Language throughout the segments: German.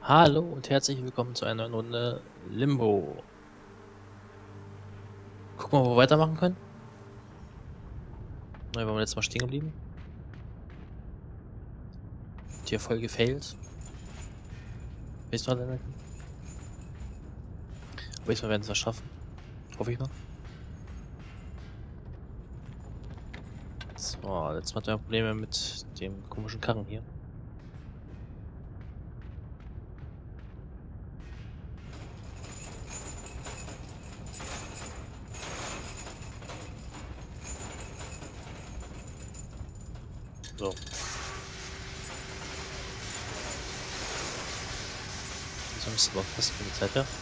Hallo und herzlich willkommen zu einer neuen Runde Limbo. Gucken wir, wo wir weitermachen können. Na, wir waren letztes Mal stehen geblieben. Hier voll gefailt. Weißt du, was wir können? Aber diesmal werden wir es schaffen. Hoffe ich mal. So, letztes Mal hatten wir Probleme mit dem komischen Karren hier. So. So müsste aber fast für die Zeit, ja?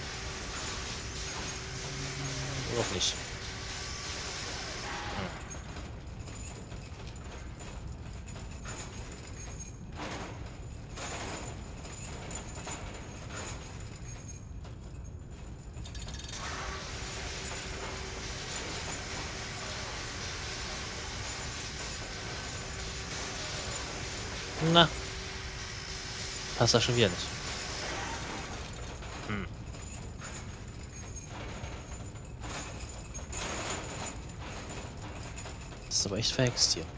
Oder auch nicht. Na. Passt das schon wieder nicht. Hm. Das ist aber echt verhext hier.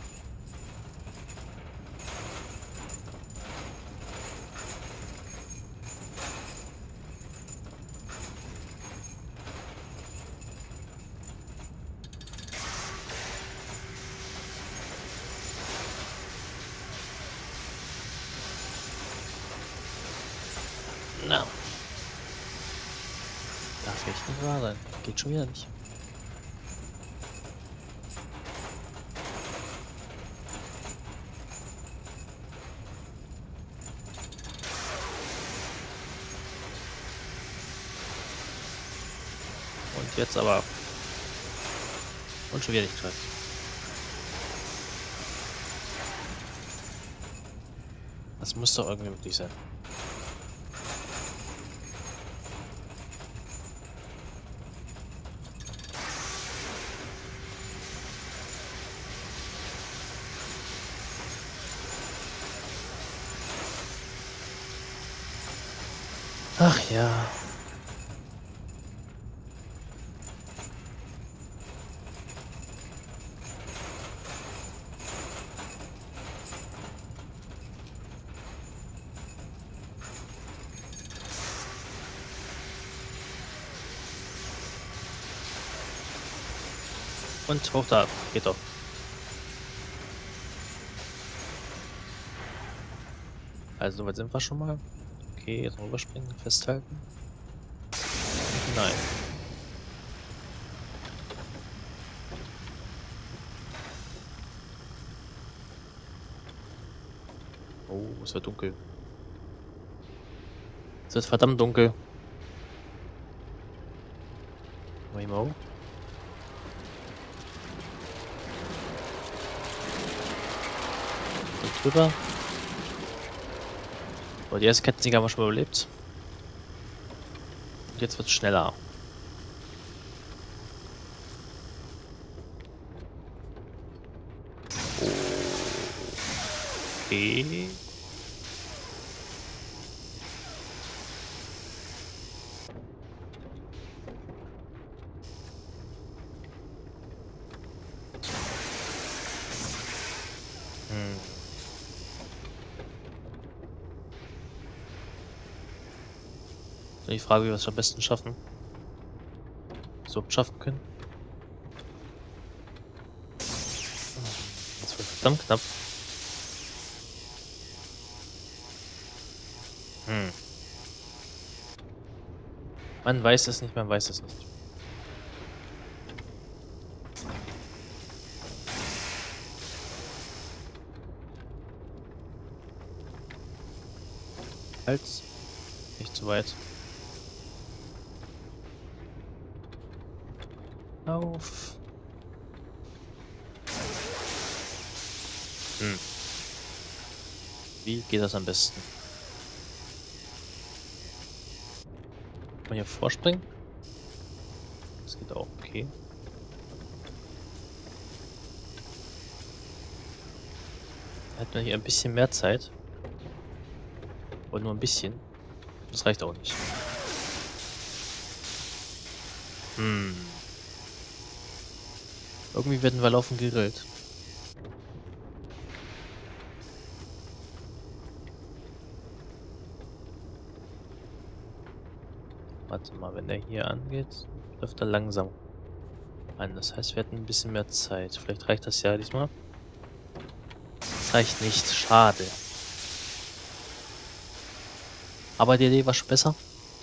Na. Darf echt nicht wahr sein. Geht schon wieder nicht. Und jetzt aber. Und schon wieder nicht geschafft. Das muss doch irgendwie möglich sein. Ach ja. Und hoch da. Geht doch. Also, soweit sind wir schon mal. Okay, jetzt rüberspringen, festhalten. Nein. Oh, es wird dunkel. Es wird verdammt dunkel. Mal hoch. So drüber. So, die erste Kettensäge haben wir schon mal überlebt. Und jetzt wird es schneller. Okay. Die Frage, wie wir es am besten schaffen. So schaffen können. Das wird verdammt knapp. Man weiß es nicht, man weiß es nicht. Halt. Nicht zu weit. Auf. Wie geht das am besten? Kann man hier vorspringen? Das geht auch, okay. Hat man hier ein bisschen mehr Zeit. Aber nur ein bisschen. Das reicht auch nicht. Irgendwie werden wir laufen gegrillt. Warte mal, wenn der hier angeht, läuft er langsam an. Das heißt, wir hätten ein bisschen mehr Zeit. Vielleicht reicht das ja diesmal. Das reicht nicht. Schade. Aber die Idee war schon besser.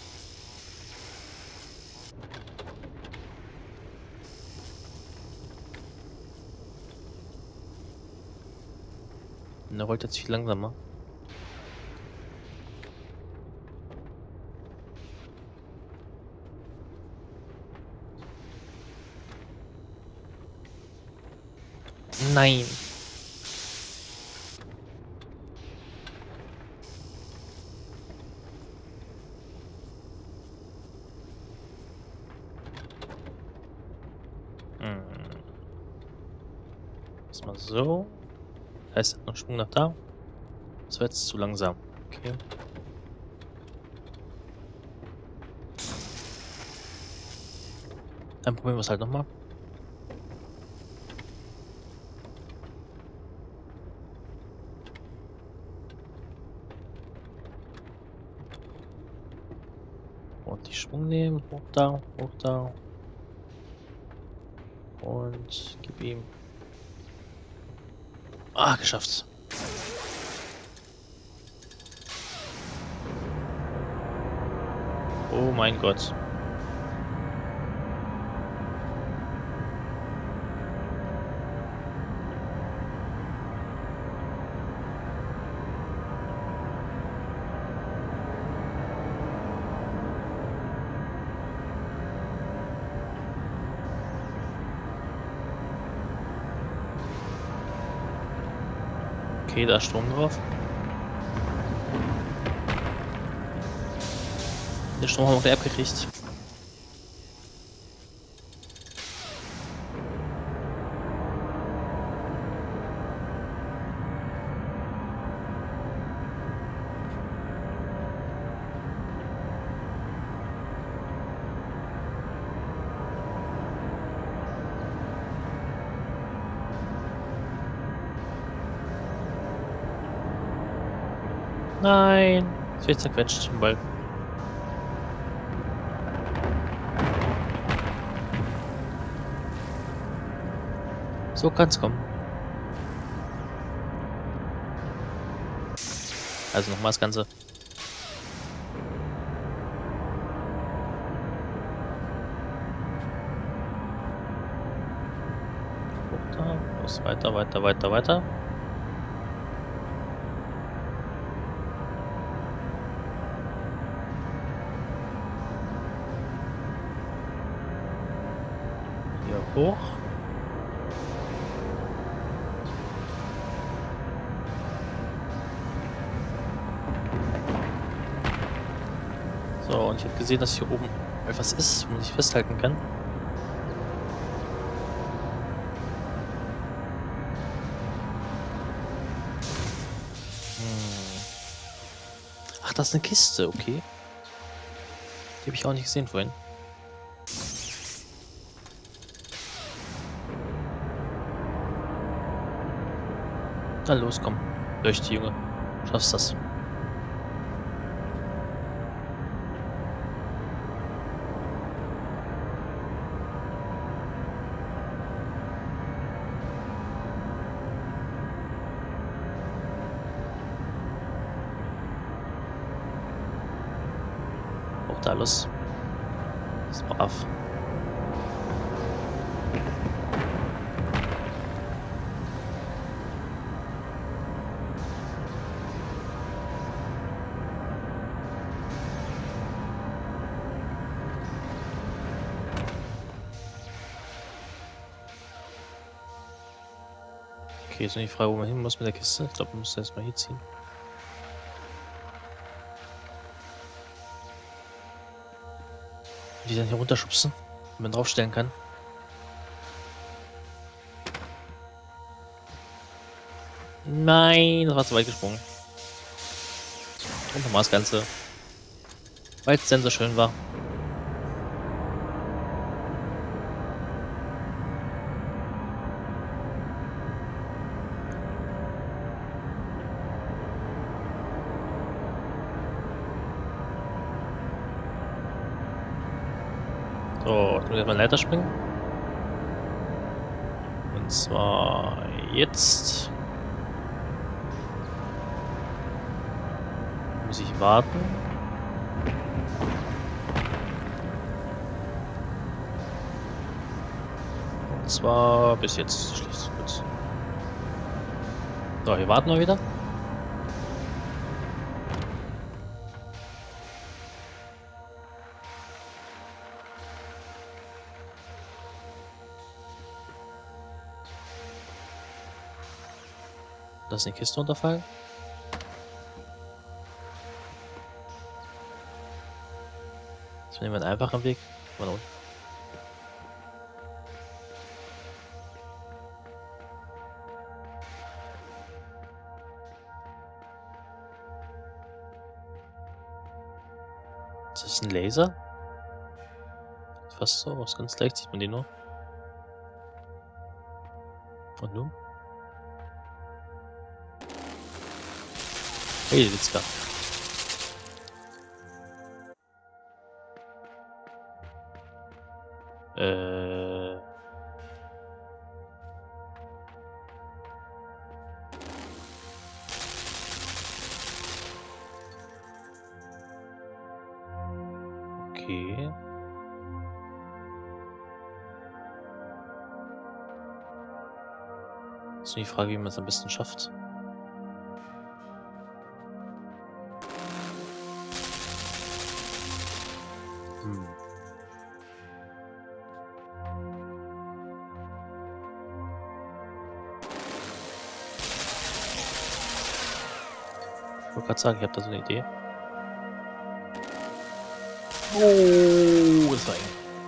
Und er rollt jetzt viel langsamer. Nein. Erstmal so. Heißt, er hat noch Sprung nach da. Das war jetzt zu langsam. Okay. Dann probieren wir es halt nochmal. Und die Sprung nehmen. Hoch da, hoch da. Und gib ihm. Ah, geschafft. Oh mein Gott. Okay, da ist Strom drauf. Den Strom haben wir gleich abgekriegt. Nein, es wird zerquetscht im Ball. So kann's kommen. Also nochmal das Ganze. Hoch da, los, weiter, weiter, weiter, weiter. Hier hoch. So, und ich habe gesehen, dass hier oben etwas ist, wo man sich festhalten kann. Ach, das ist eine Kiste, okay. Die habe ich auch nicht gesehen vorhin. Na los, komm. Leuchte, Junge. Schaffst das. Auch da los. Ist brav. Okay, jetzt noch die Frage, wo man hin muss mit der Kiste. Ich glaube, man muss erstmal hier ziehen. Die dann hier runterschubsen, wenn man draufstellen kann. Nein, das war zu weit gesprungen. Und nochmal das Ganze, weil es denn so schön war. So, ich muss jetzt mal Leiter springen. Und zwar jetzt. Muss ich warten. Und zwar bis jetzt. Schließt kurz. So, wir warten mal wieder. Lass eine Kiste runterfallen. Jetzt nehmen wir einen einfachen Weg. Mal unten. Ist das ein Laser? Fast so aus, ganz leicht sieht man den nur. Und nun? Hey, Witzka. Okay. Ist nur die Frage, wie man es am besten schafft. Ich wollte gerade sagen, ich habe da so eine Idee. Oh, das war eng.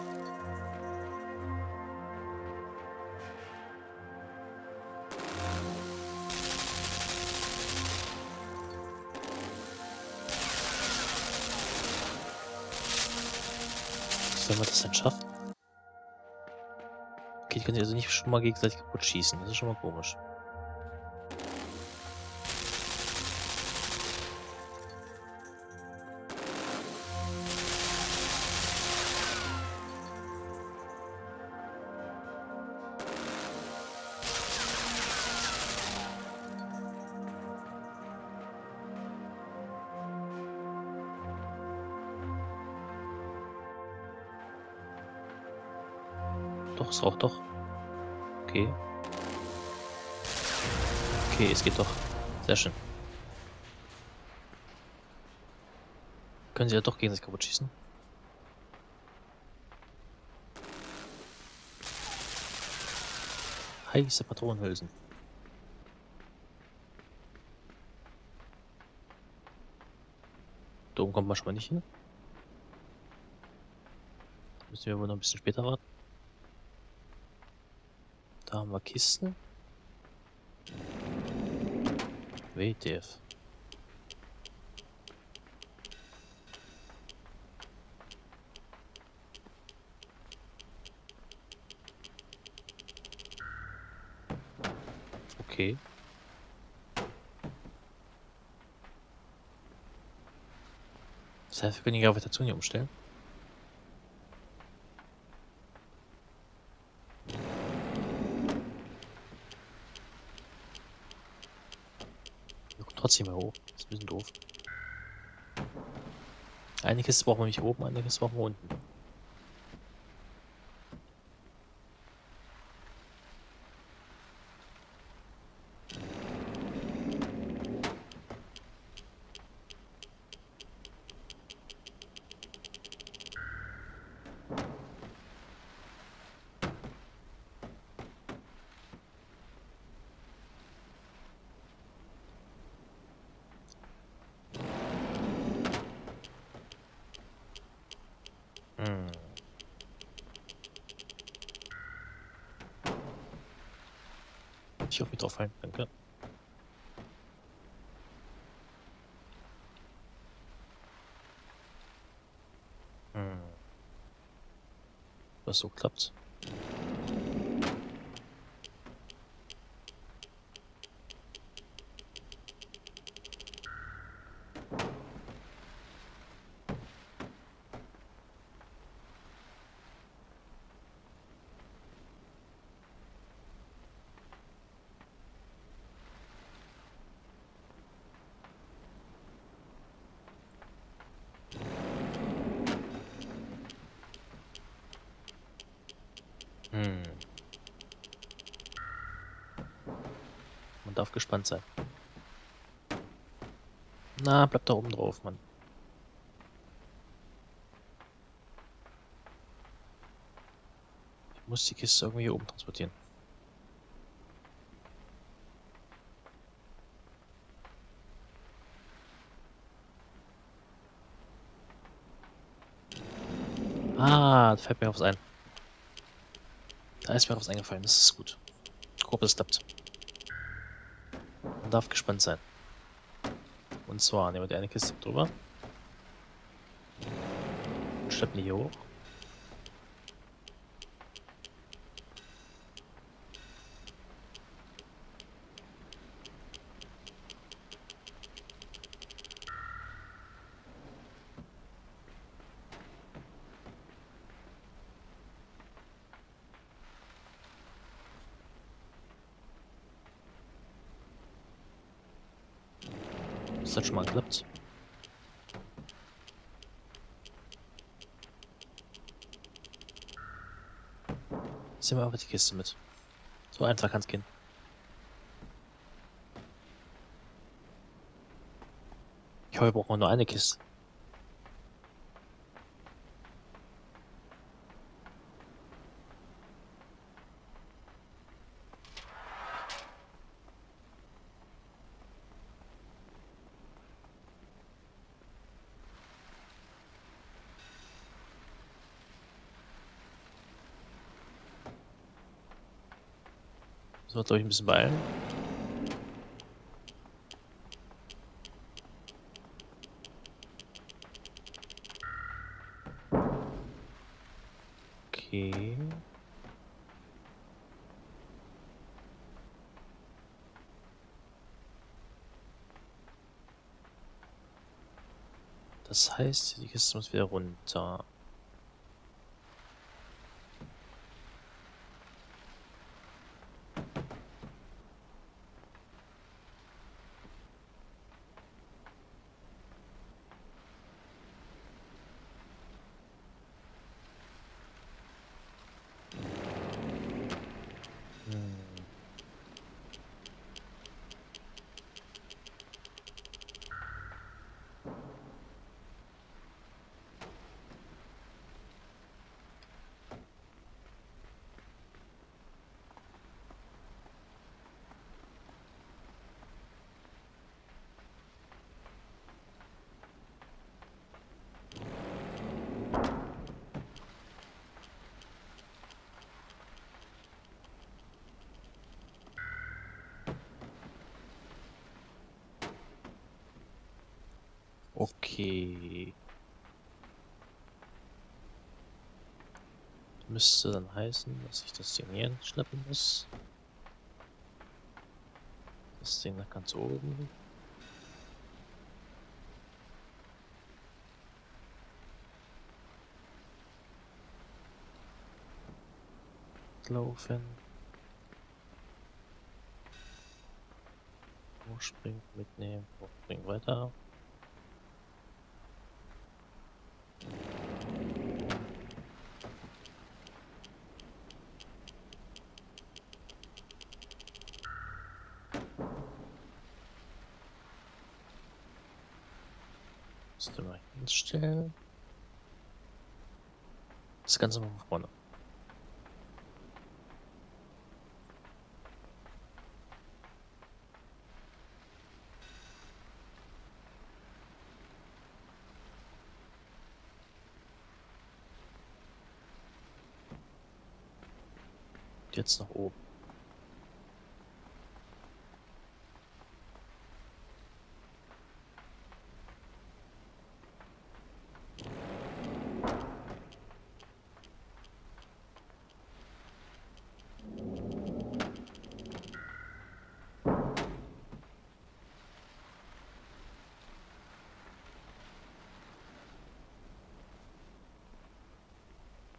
Soll man das denn schaffen? Okay, die können sich also nicht schon mal gegenseitig kaputt schießen. Das ist schon mal komisch. Doch, es raucht doch. Okay. Okay, es geht doch. Sehr schön. Können sie ja doch gegenseitig kaputt schießen. Heiße Patronenhülsen. Da oben kommt man schon mal nicht hin. Müssen wir wohl noch ein bisschen später warten. Da haben wir Kisten. WTF. Okay. Das heißt, wir können die Gravitation hier umstellen. Wir kommen trotzdem mal hoch. Das ist ein bisschen doof. Eine Kiste brauchen wir nicht oben, eine Kiste brauchen wir unten. Hm. Ich hoffe, drauf fallen. Danke. das so klappt. Man darf gespannt sein. Na, bleib da oben drauf, Mann. Ich muss die Kiste irgendwie hier oben transportieren. Ah, da fällt mir was ein. Da ist mir was eingefallen, das ist gut. Ich hoffe, es klappt. Man darf gespannt sein. Und zwar nehmen wir die eine Kiste drüber. Und schleppen die hier hoch. Das hat schon mal geklappt. Jetzt nehmen wir einfach die Kiste mit. So einfach kann es gehen. Ich hoffe, wir brauchen nur eine Kiste. Müssen wir, glaube ich, ein bisschen beeilen. Okay. Das heißt, die Kiste muss wieder runter. Hm. Okay. Müsste dann heißen, dass ich das Ding hier schleppen muss. Das Ding nach ganz oben. Laufen. Hochspringen, mitnehmen, hochspringen weiter. Das mal hinstellen. Das Ganze mal von vorne. Und jetzt nach oben.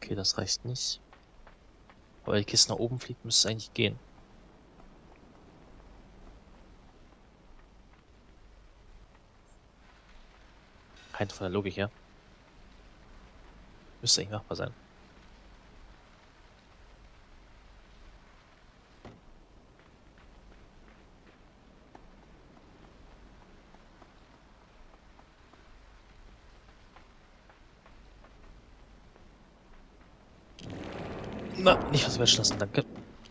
Okay, das reicht nicht. Aber wenn die Kiste nach oben fliegt, müsste es eigentlich gehen. Rein von der Logik her. Müsste eigentlich machbar sein. Na, nicht was falsch lassen, danke.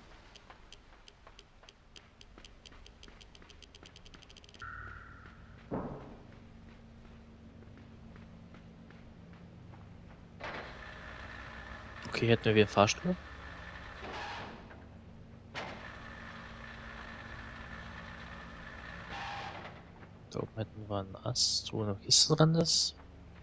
Okay, hätten wir wieder Fahrstuhl. Da oben hätten wir einen Ast, wo eine Kiste dran ist.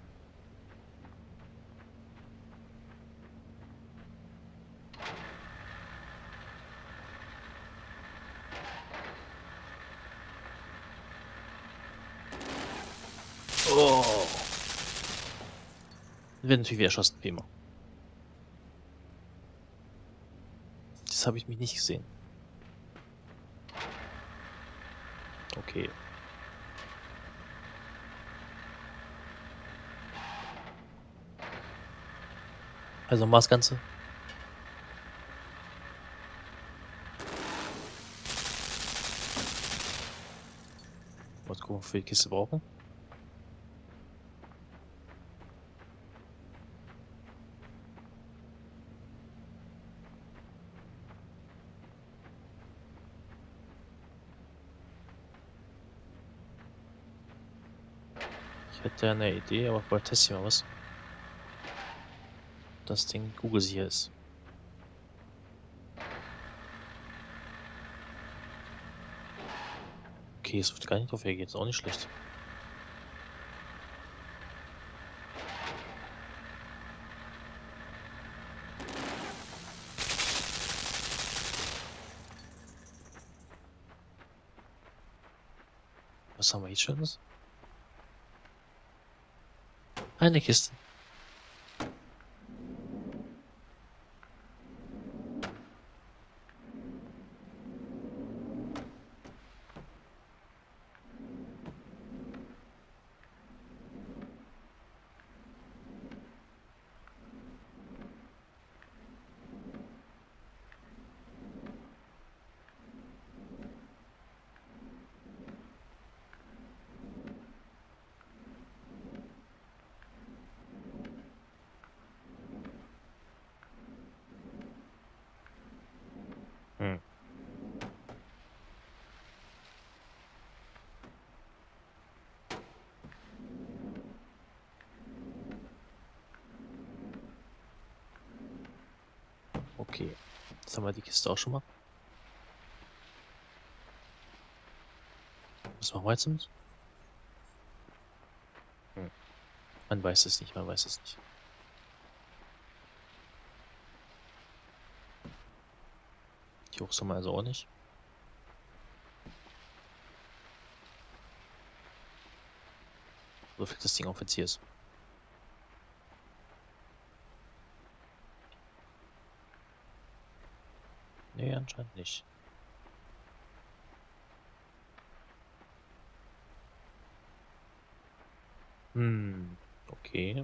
Oh. Wir werden natürlich wieder erschossen, wie immer. Das habe ich mich nicht gesehen. Okay. Also nochmal das Ganze. Mal gucken, wofür wir die Kiste brauchen. Ich hätte eine Idee, aber vorher teste ich mal was. Das Ding Google sicher ist. Okay, es wird gar nicht drauf hergehen, ist auch nicht schlecht. Was haben wir jetzt Schönes? Eine Kiste. Hm. Okay. Jetzt haben wir die Kiste auch schon mal. Was machen wir jetzt damit? Hm. Man weiß es nicht, man weiß es nicht. Die hoch sind wir also auch nicht. So viel das Ding auch jetzt hier ist. Nee, anscheinend nicht. Okay.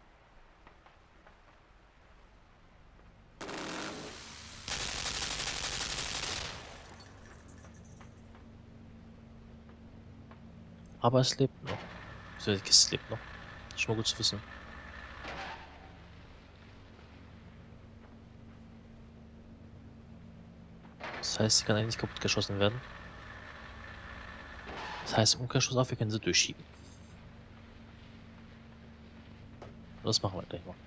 Aber es lebt noch. So, die Kiste lebt noch. Schon mal gut zu wissen. Das heißt, sie kann eigentlich kaputt geschossen werden. Das heißt, im Umkehrschluss auf, wir können sie durchschieben. Das machen wir gleich mal.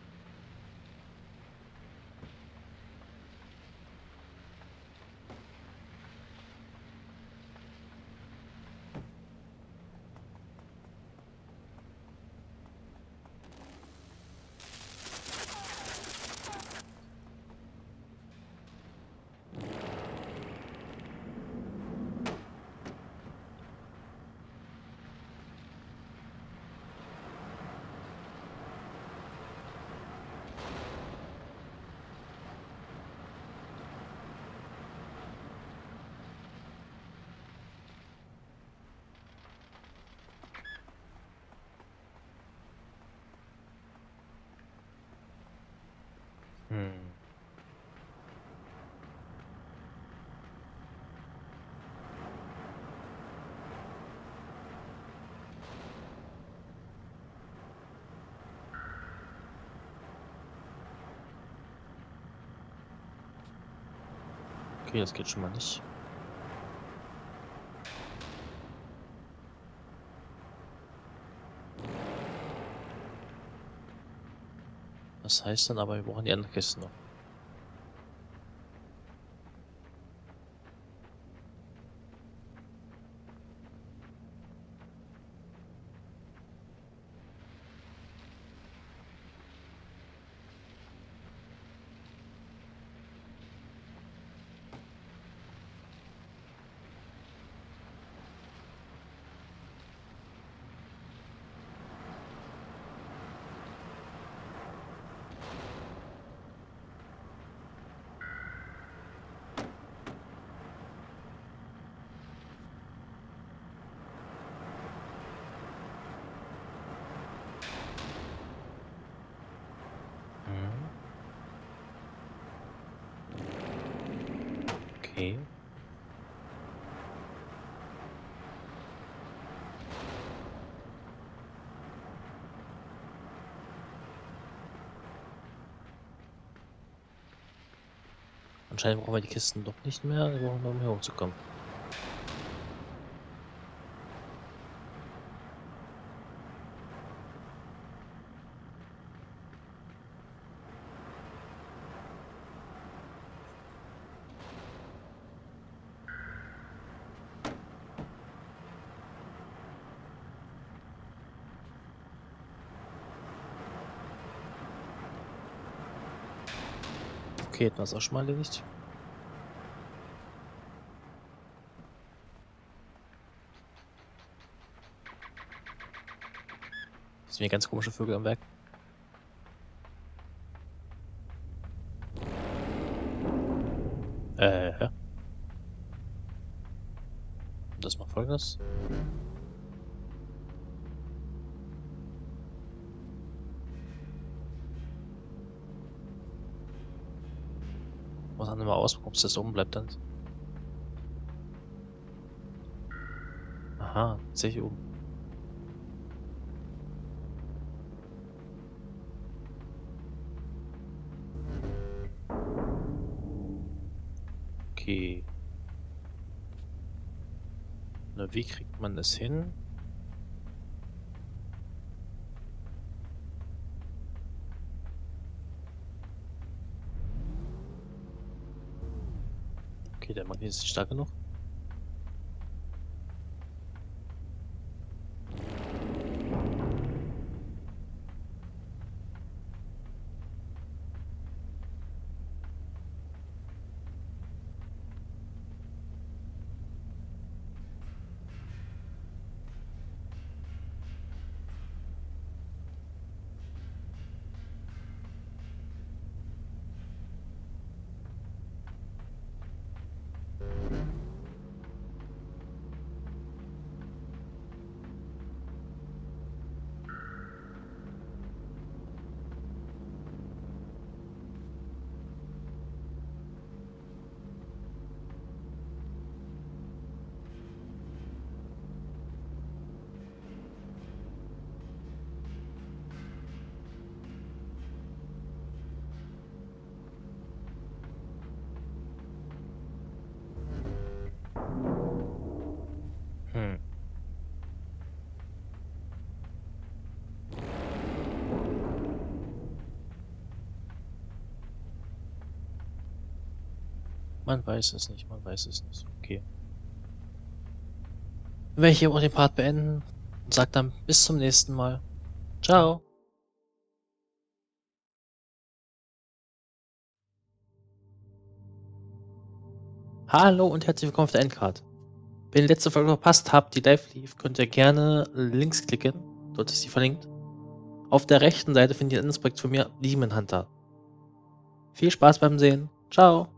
Hm. Okay, das geht schon mal nicht. Das heißt dann aber, wir brauchen die andere Kiste noch. Mhm. Okay. Anscheinend brauchen wir die Kisten doch nicht mehr, wir brauchen nur um hier hochzukommen. Okay, das ist auch schon mal erledigt. Das sind hier ganz komische Vögel am Werk. Ja. Das macht Folgendes. Muss dann mal ausgucken, ob es das oben bleibt dann. Aha, sehe ich oben. Okay. Na, wie kriegt man das hin? Okay, der Magnet ist nicht stark genug. Hm. Man weiß es nicht, man weiß es nicht. Okay. Dann werde ich hier auch den Part beenden und sage dann bis zum nächsten Mal. Ciao. Hallo und herzlich willkommen auf der Endcard. Wenn ihr die letzte Folge verpasst habt, die live lief, könnt ihr gerne links klicken. Dort ist sie verlinkt. Auf der rechten Seite findet ihr ein anderes Projekt von mir, Demon Hunter. Viel Spaß beim Sehen. Ciao.